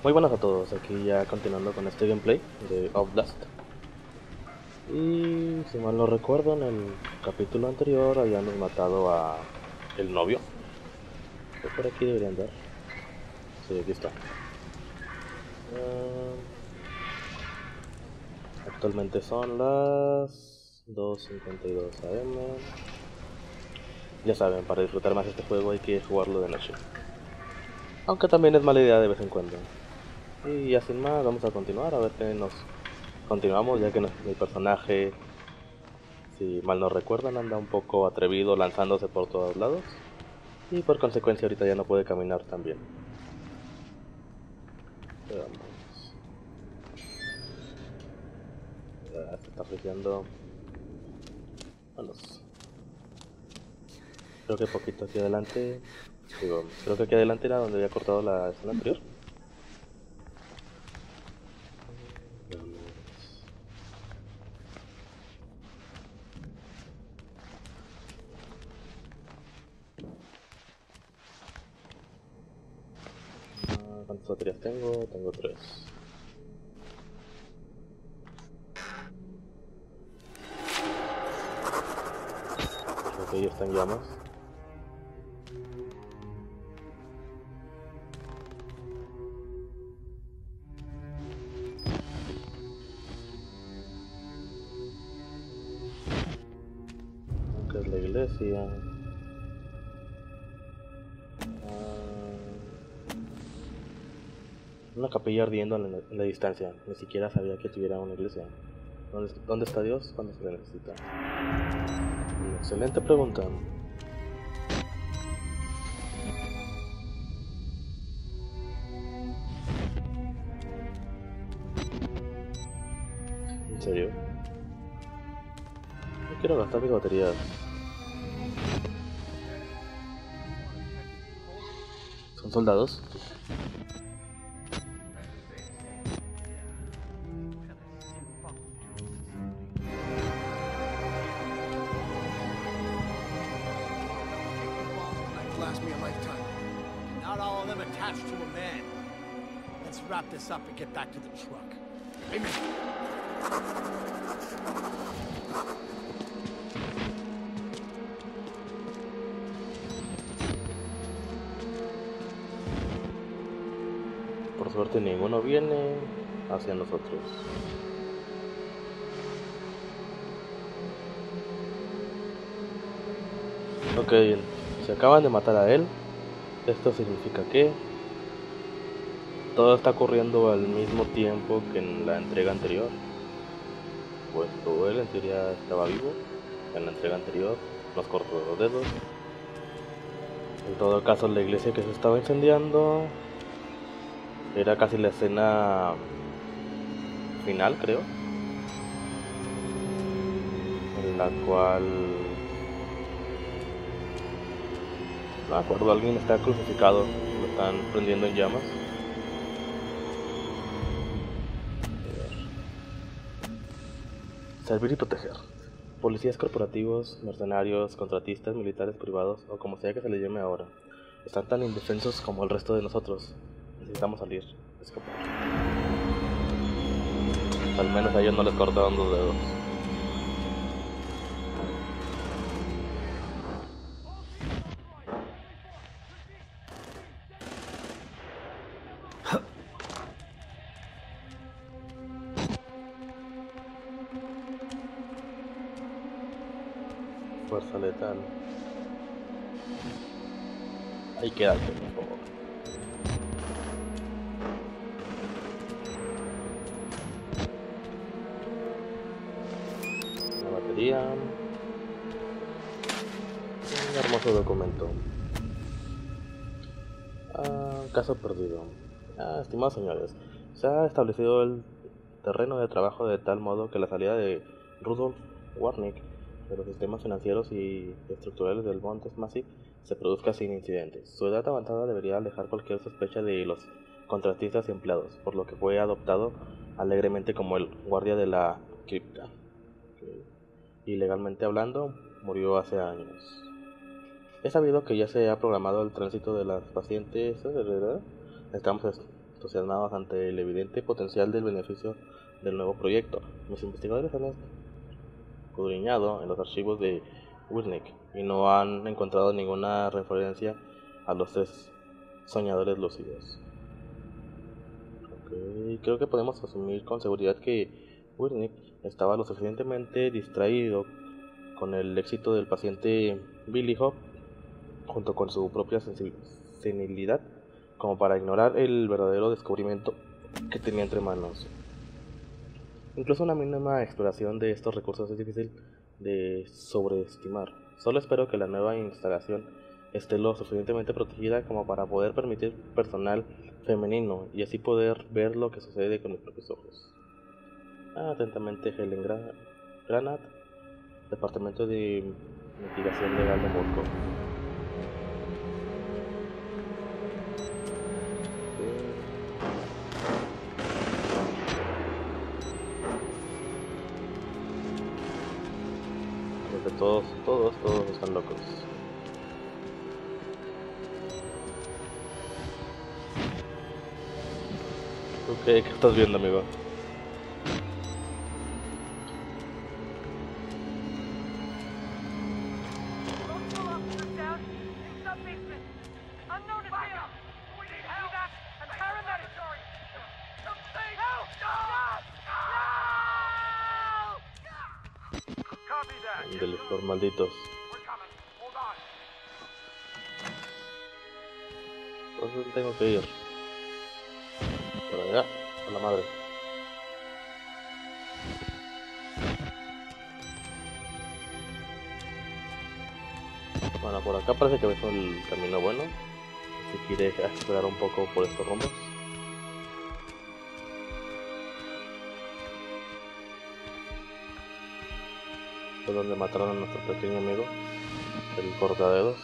Muy buenas a todos, aquí ya continuando con este gameplay de Outlast. Y si mal no recuerdo, en el capítulo anterior habíamos matado a el novio. Que por aquí debería andar. Sí, aquí está. Ah, Actualmente son las 2:52 AM. Ya saben, para disfrutar más este juego hay que jugarlo de noche. Aunque también es mala idea de vez en cuando. Y ya sin más, vamos a continuar a ver qué nos continuamos, ya que mi personaje, si mal no recuerdan, anda un poco atrevido lanzándose por todos lados. Y por consecuencia ahorita ya no puede caminar tan bien. Veamos. Ya se está friseando. Vamos. Creo que poquito aquí adelante. Digo, creo que aquí adelante era donde había cortado la escena anterior. Veamos. ¿Cuántas baterías tengo? Tengo 3. Creo que ya está en llamas. Aunque es la iglesia. Una capilla ardiendo en la distancia. Ni siquiera sabía que tuviera una iglesia. ¿Dónde está Dios cuando se le necesita? Una excelente pregunta. ¿En serio? No quiero gastar mis baterías. ¿Son soldados? Last me a lifetime. Not all of them attached to a man. Let's wrap this up and get back to the truck. Amen. Por suerte ninguno viene hacia nosotros. Ok, se acaban de matar a él. Esto significa que todo está ocurriendo al mismo tiempo que en la entrega anterior. Pues él en teoría estaba vivo. En la entrega anterior nos cortó los dedos. En todo caso, la iglesia que se estaba incendiando era casi la escena final, creo, en la cual no me acuerdo, alguien está crucificado, lo están prendiendo en llamas. Servir y proteger. Policías corporativos, mercenarios, contratistas, militares privados o como sea que se les llame ahora, están tan indefensos como el resto de nosotros. Necesitamos salir, escapar. Al menos a ellos no les cortaron los dedos. Fuerza letal. Ahí quédate, por favor. Una batería. Un hermoso documento. Caso perdido. Estimados señores, se ha establecido el terreno de trabajo de tal modo que la salida de Rudolf Warnick de los sistemas financieros y estructurales del Montes Massive se produzca sin incidentes. Su edad avanzada debería alejar cualquier sospecha de los contratistas y empleados, por lo que fue adoptado alegremente como el guardia de la cripta. Y legalmente hablando, murió hace años. Es sabido que ya se ha programado el tránsito de las pacientes, ¿verdad? Necesitamos entusiasmados ante el evidente potencial del beneficio del nuevo proyecto. Mis investigadores han escudriñado en los archivos de Wernicke y no han encontrado ninguna referencia a los 3 soñadores lúcidos. Creo que podemos asumir con seguridad que Wernicke estaba lo suficientemente distraído con el éxito del paciente Billy Hope, junto con su propia senilidad, como para ignorar el verdadero descubrimiento que tenía entre manos. Incluso una mínima exploración de estos recursos es difícil de sobreestimar. Solo espero que la nueva instalación esté lo suficientemente protegida como para poder permitir personal femenino y así poder ver lo que sucede con mis propios ojos. Atentamente, Helen Granat, Departamento de Mitigación Legal de Murko. Porque todos están locos. ¿Qué estás viendo, amigo? De los malditos. Entonces tengo que ir por allá, a la madre. Bueno, por acá parece que ves el camino bueno. Si quieres explorar un poco por estos rumbos. Fue donde mataron a nuestro pequeño amigo, el cortadedos.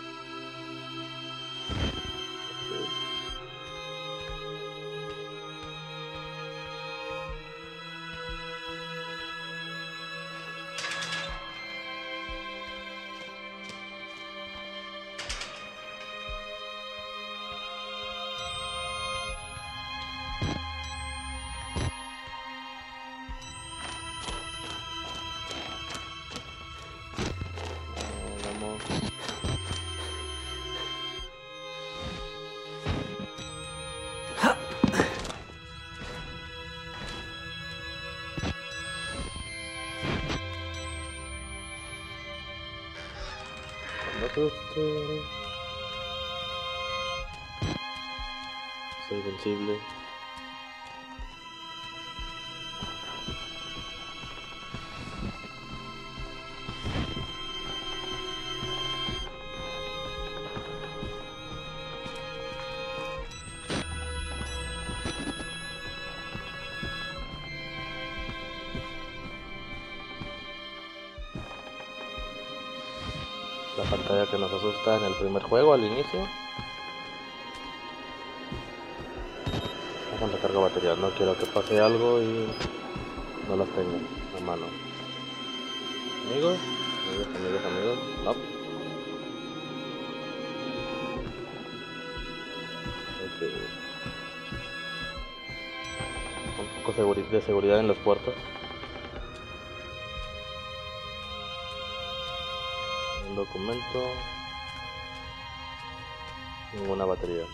Soy sensible. La pantalla que nos asusta en el primer juego al inicio. Vamos a recargar baterías, no quiero que pase algo y no las tenga a mano. Amigos, no. Okay. Un poco de seguridad en las puertas. Un documento. Ninguna batería.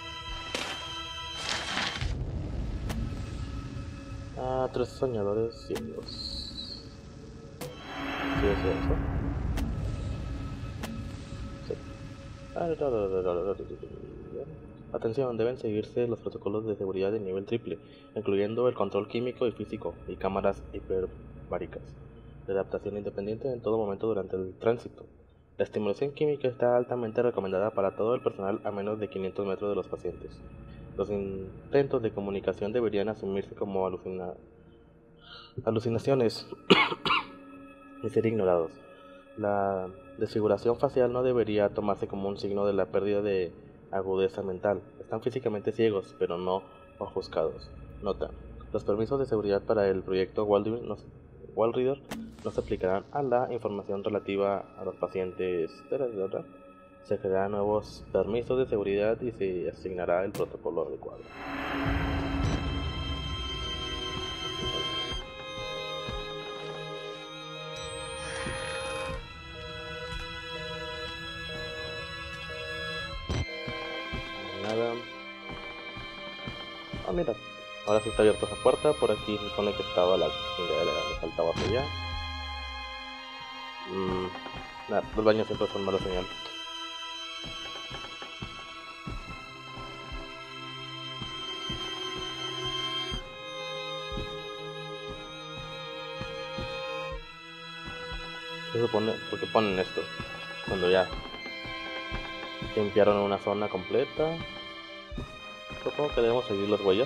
3 soñadores ciegos. ¿Sí es eso? Sí. Atención, deben seguirse los protocolos de seguridad de nivel triple, incluyendo el control químico y físico y cámaras hiperbáricas de adaptación independiente en todo momento durante el tránsito. La estimulación química está altamente recomendada para todo el personal a menos de 500 metros de los pacientes. Los intentos de comunicación deberían asumirse como alucinaciones y ser ignorados. La desfiguración facial no debería tomarse como un signo de la pérdida de agudeza mental. Están físicamente ciegos, pero no ofuscados. Nota: los permisos de seguridad para el proyecto Wallrider no se aplicarán a la información relativa a los pacientes. Se crearán nuevos permisos de seguridad y se asignará el protocolo adecuado. Nada. Ah, mira. Ahora sí está abierta esa puerta. Por aquí se supone que estaba la chingadera. Me faltaba hacia allá. Nada, los baños siempre son mala señal. Se supone, porque ponen esto cuando ya limpiaron una zona completa. Supongo que debemos seguir las huellas.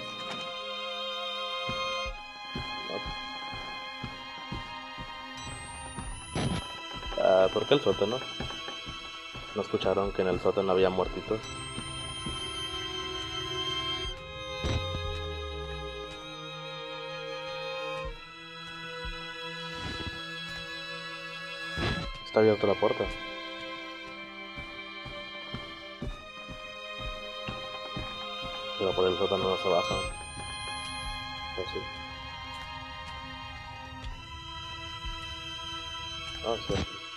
¿Por qué el sótano? ¿No escucharon que en el sótano había muertitos? Está abierta la puerta. Pero por el sótano no se bajan. ¿O sí? Ah, sí.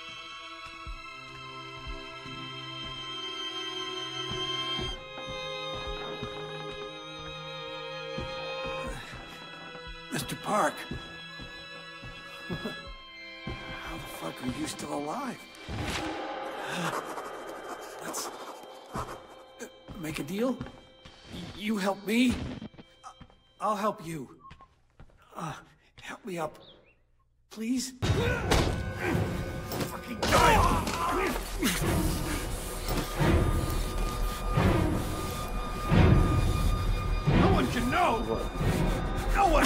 Mr. Park. How the fuck are you still alive? Let's make a deal. You help me, I'll help you. Help me up, please. Fucking die! No one can know. No one.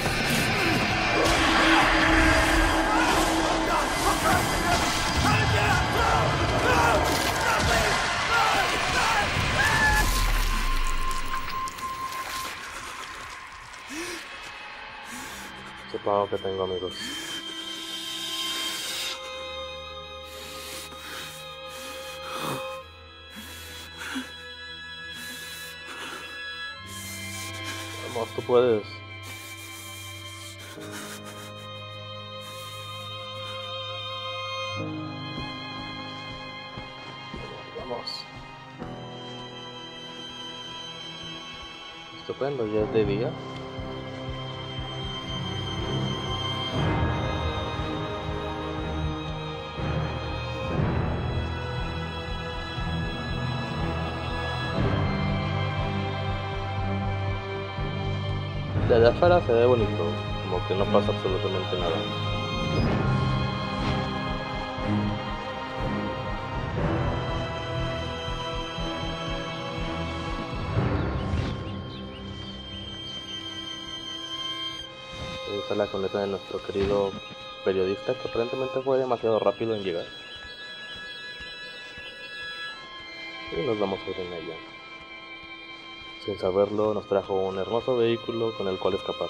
Supongo que tengo amigos. Vamos, tú puedes. Vamos. Estupendo, ya es de día. Desde afuera se ve bonito, como que no pasa absolutamente nada. Esa es la conecta de nuestro querido periodista, que aparentemente fue demasiado rápido en llegar. Y nos vamos a ir en ella. Sin saberlo, nos trajo un hermoso vehículo con el cual escapar.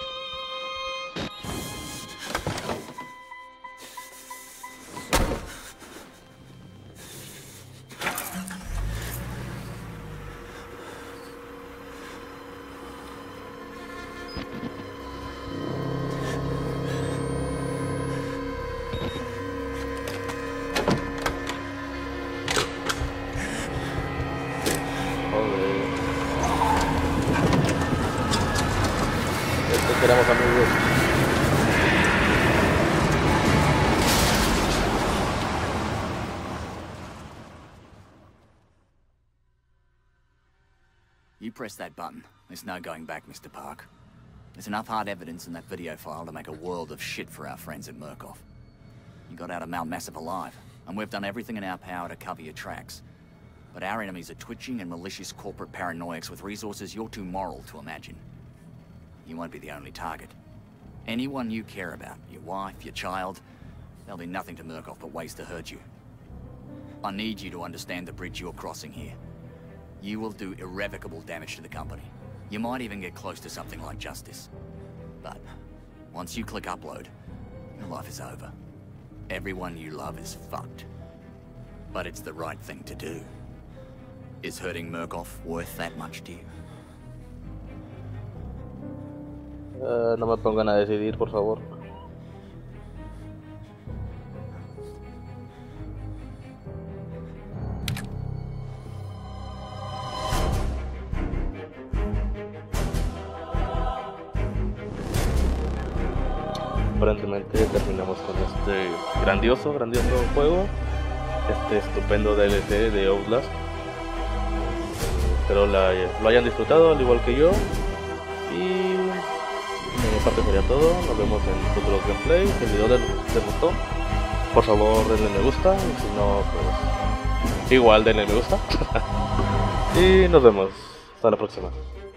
Queremos amigos. You press that button. There's no going back, Mr. Park. There's enough hard evidence in that video file to make a world of shit for our friends at Murkoff. You got out of Mount Massive alive, and we've done everything in our power to cover your tracks. But our enemies are twitching and malicious corporate paranoics with resources you're too moral to imagine. You won't be the only target. Anyone you care about, your wife, your child, there'll be nothing to Murkoff but ways to hurt you. I need you to understand the bridge you're crossing here. You will do irrevocable damage to the company. You might even get close to something like justice. But once you click upload, your life is over. Everyone you love is fucked. But it's the right thing to do. Is hurting Murkoff worth that much to you? No me pongan a decidir, por favor. Aparentemente terminamos con este grandioso juego, este estupendo DLC de Outlast. Espero lo hayan disfrutado al igual que yo, y de mi parte sería todo. Nos vemos en futuros gameplays. Si el video les gustó, por favor denle me gusta, y si no, pues igual denle me gusta. Y nos vemos, hasta la próxima.